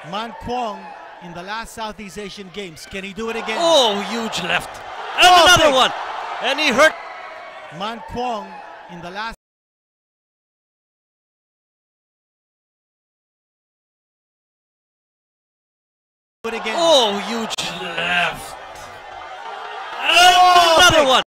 Man Kwong in the last Southeast Asian Games. Can he do it again? Oh, huge left. And another one. And he hurt. Man Kwong in the last. Do it again. Oh, huge left. And another one.